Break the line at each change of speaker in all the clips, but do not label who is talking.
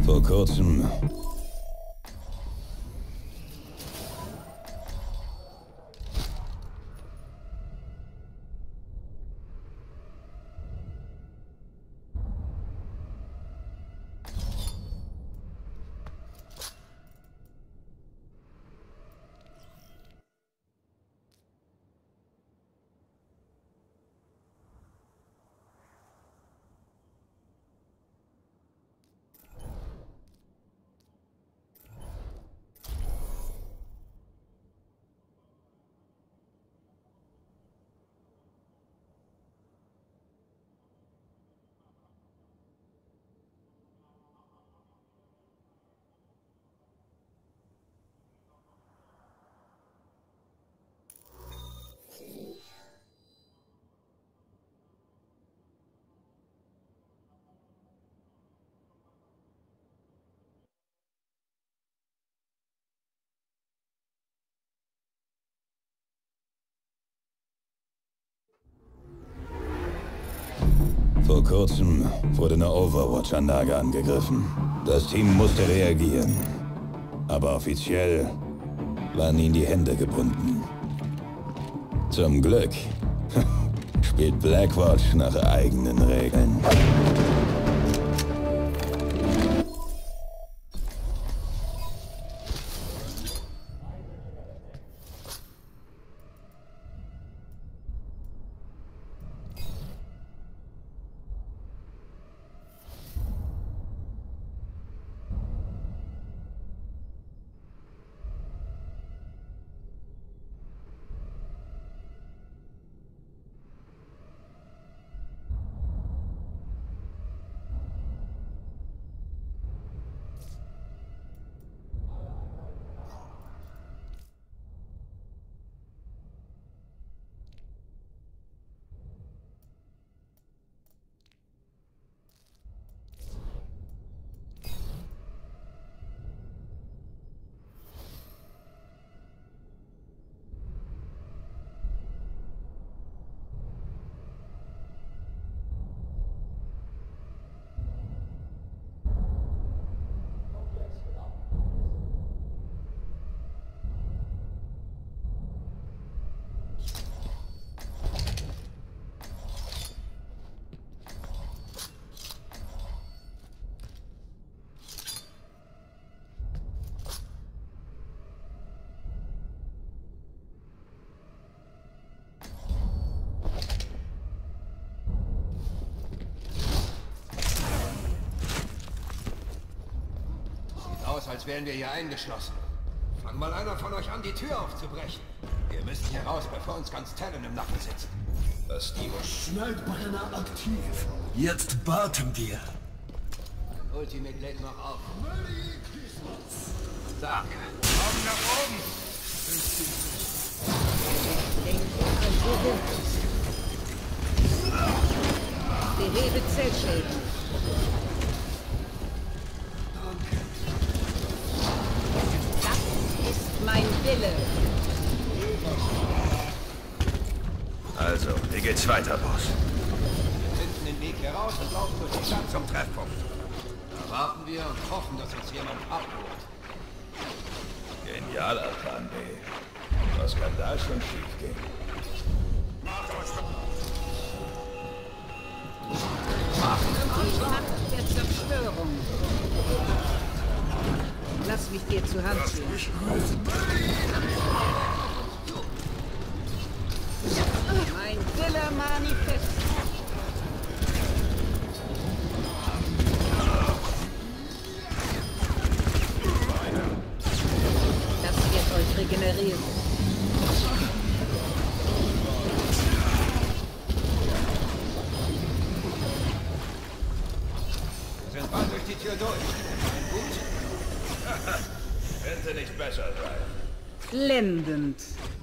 Vor kurzem... Vor kurzem wurde eine Overwatch-Anlage angegriffen. Das Team musste reagieren. Aber offiziell waren ihnen die Hände gebunden. Zum Glück spielt Blackwatch nach eigenen Regeln.
Als wären wir hier eingeschlossen. Fang mal einer von euch an, die Tür aufzubrechen. Wir müssen hier raus, bevor uns ganz Talon im Nacken sitzt. Was, Divos?
Schneidbrenner aktiv. Jetzt warten wir.
Ultimate lädt noch auf. Danke. Augen nach oben!
Behebe Zellschäden. Mein Wille.
Also, wie geht's weiter, Boss?
Wir finden den Weg hier raus und laufen durch die Stadt zum Treffpunkt. Da warten wir und hoffen, dass uns jemand abholt.
Genialer Plan B. Was kann da schon schiefgehen?
Die Macht der Zerstörung. Lass mich dir zur Hand ziehen. Mein Wille manifest. Das wird euch regenerieren.
Wir sind bald durch die Tür durch. Gut.
Könnte nicht besser sein.
Blendend.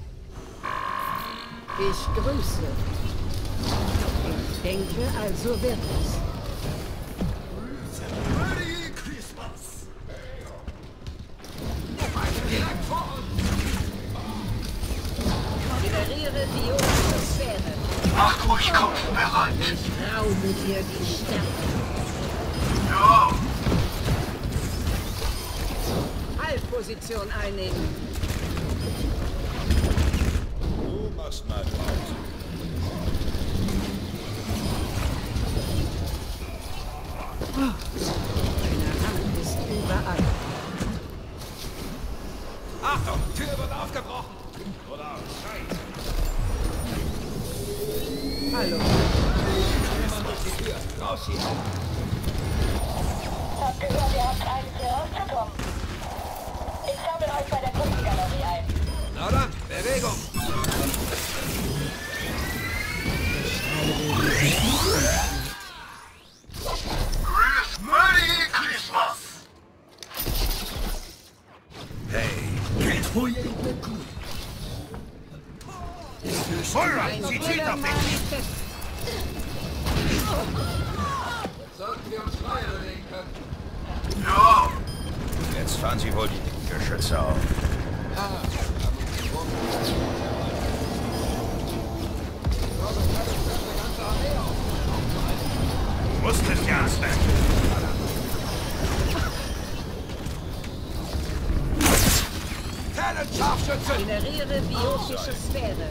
Ich grüße. Ich denke, also wird es.
Merry Christmas!
Direkt vor uns!
Generiere die Sphäre.
Macht ruhig Kopf bereit.
Ich raube dir die Sterne.
Ja.
Position einnehmen.
Du machst mal Pause.
Deine Hand ist überall.
Achtung, Tür wird aufgebrochen. Oder Scheiße.
Hallo.
Jemand durch die Tür. Raus hier.
Hab gehört, ihr habt Angst, hier rauszukommen. Ich sammle euch bei der Kundengalerie ein.
Na dann, Bewegung.
Merry Christmas!
Hey,
Twoje Beku.
Feuer!
Ein
Sie zielt auf dich!
Manifest.
Sollten wir uns freier bewegen können.
Ja!
Jetzt fahren Sie wohl die dicken Geschütze auf.
Ja, haben uns gefunden. Ich glaube, es kann uns eine ganze Armee auf.
Muss es ja sein.
Talent-Scharfschütze!
Generiere biotische Sphäre.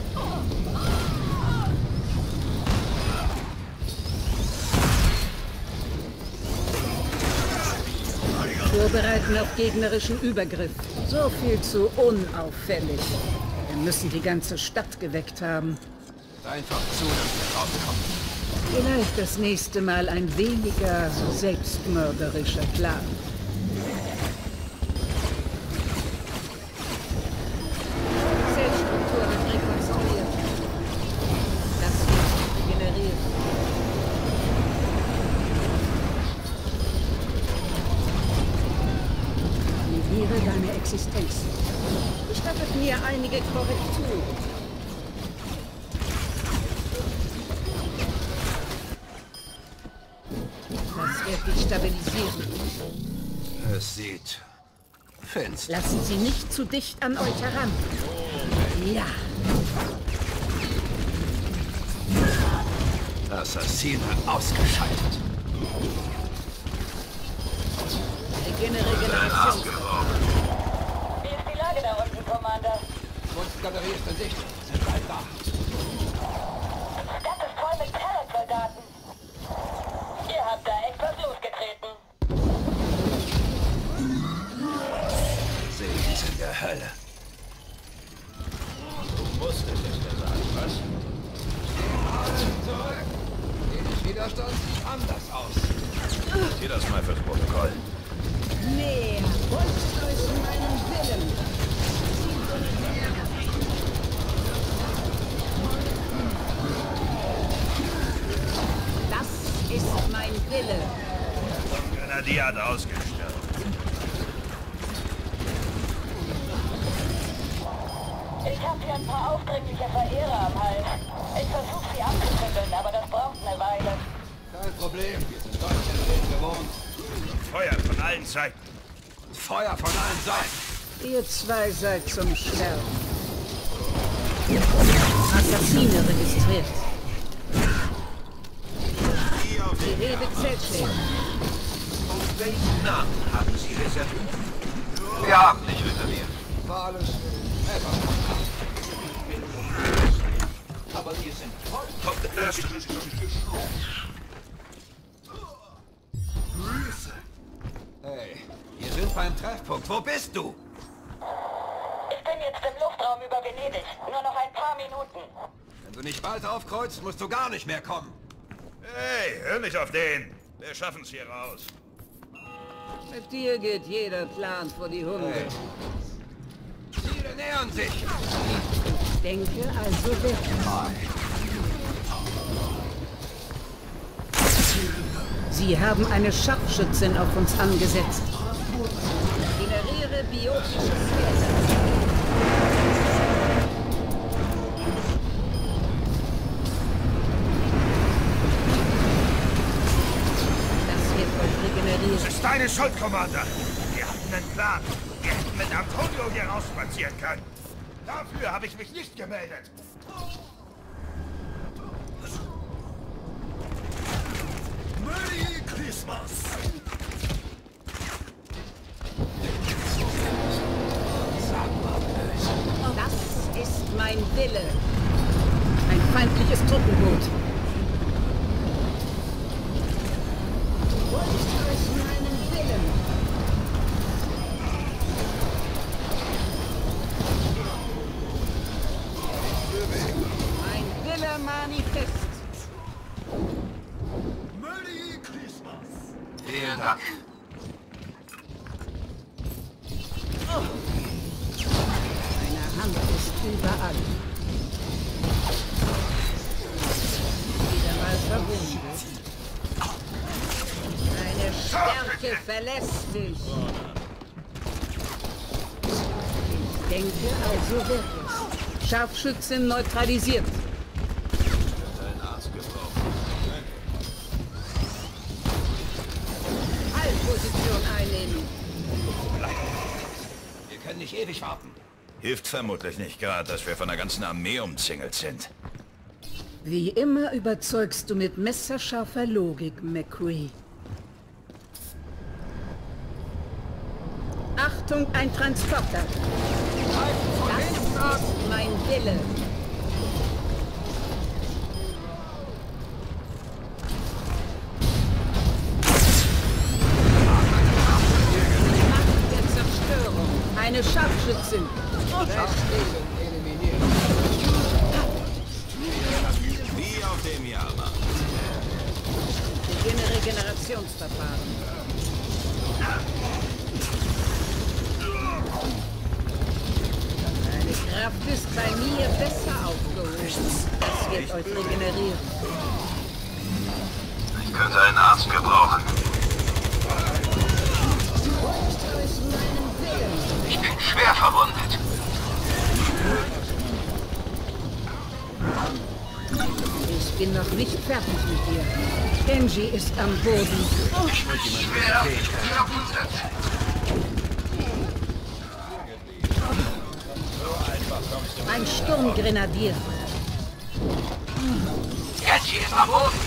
Vorbereiten auf gegnerischen Übergriff. So viel zu unauffällig. Wir müssen die ganze Stadt geweckt haben.
Einfach zu, dass wir rauskommen.
Vielleicht das nächste Mal ein weniger selbstmörderischer Plan. Zellstruktur wird rekonstruiert. Das wird regeneriert. Annulliere deine Existenz. Gestattet mir einige Korrekturen. Das wird dich stabilisieren.
Es sieht finster.
Lassen Sie nicht zu dicht an euch heran. Ja,
Assassin ausgeschaltet.
Regeneration.
Wie ist die Lage da unten, Commander?
Kunstgalerie ist in Sicht. Sind bald da.
Die Stadt ist voll mit Talent-Soldaten. Ihr habt da echt was losgetreten.
Sehen Sie in der Hölle.
Du musst es jetzt gesagt, was?
Zurück! Wenig Widerstand sieht anders aus.
Zieh das mal fürs Protokoll.
Mehr. Folgt euch meinem Willen. Das ist mein Wille.
Grenadier hat ausgestirbt.
Ich habe hier ein paar aufdringliche Verehrer am Hals. Ich versuche sie abzuschütteln, aber das braucht eine Weile.
Kein Problem, wir sind Deutschland gewohnt.
Feuer von allen Seiten.
Feuer von allen Seiten.
Ihr zwei seid zum Sterben. Assassine registriert. Die Rede Zeltschläger.
Welchen Namen haben Sie reserviert?
Wir haben nicht reserviert. War alles einfach.
Aber wir sind vollkommen
Hey, wir sind beim Treffpunkt. Wo bist du?
Ich bin jetzt im Luftraum über Venedig. Nur noch ein paar Minuten.
Wenn du nicht bald aufkreuzt, musst du gar nicht mehr kommen.
Hey, hör nicht auf den. Wir schaffen's hier raus.
Mit dir geht jeder Plan vor die Hunde.
Hey. Ziele nähern sich.
Ich denke, also wird. Sie haben eine Scharfschützin auf uns angesetzt. Generiere biotische Sphäre. Das wird euch regenerieren.
Es ist deine Schuld, Commander. Wir hatten einen Plan. Wir hätten mit Antonio hier rausspazieren können. Dafür habe ich mich nicht gemeldet.
Merry Christmas!
Wille. Ein feindliches Truppenboot. Wollte es meinen Willen. Mein Wille manifest.
Merry Christmas!
Vielen Dank.
Meine Hand ist überall. Wieder mal verwundet. Deine Stärke verlässt dich. Ich denke, also wird es. Scharfschützin neutralisiert.
Dein Arzt gebraucht.
Heilposition einnehmen.
Wir können nicht ewig warten.
Hilft vermutlich nicht gerade, dass wir von der ganzen Armee umzingelt sind.
Wie immer überzeugst du mit messerscharfer Logik, McCree. Achtung, ein Transporter. Das ist mein Wille. Macht der Zerstörung. Eine Scharfschützin. Verstehen.
Eliminiert.
Wie auf dem Jahrmarkt.
Beginne Regenerationsverfahren. Deine Kraft ist bei mir besser aufgehoben. Das wird euch regenerieren.
Ich könnte einen Arzt gebrauchen. Ich bin schwer verwundet.
Ich bin noch nicht fertig mit dir. Genji ist am Boden.
Schwer verwundet.
Ein Sturmgrenadier.
Genji ist am Boden.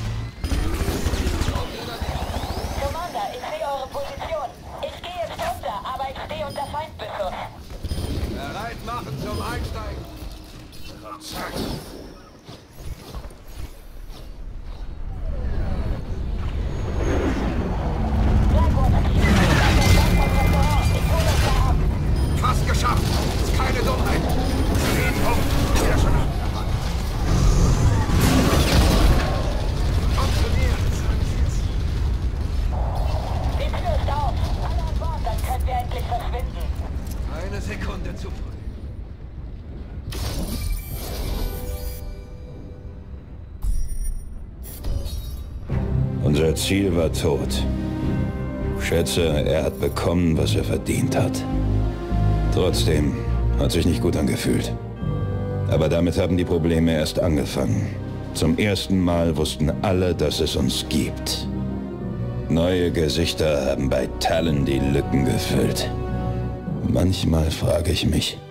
Commander, ich sehe eure Position. Ich gehe jetzt runter, aber ich stehe unter Feindbeschuss.
Bereit machen zum Einsteigen. Fast geschafft. Ist keine Dummheit. Den Punkt ist ja schon ab. Komm zu mir.
Die Tür ist auf. Alle an Bord, dann können wir endlich verschwinden.
Eine Sekunde zu früh.
Unser Ziel war tot. Schätze, er hat bekommen, was er verdient hat. Trotzdem hat sich nicht gut angefühlt. Aber damit haben die Probleme erst angefangen. Zum ersten Mal wussten alle, dass es uns gibt. Neue Gesichter haben bei Talon die Lücken gefüllt. Manchmal frage ich mich,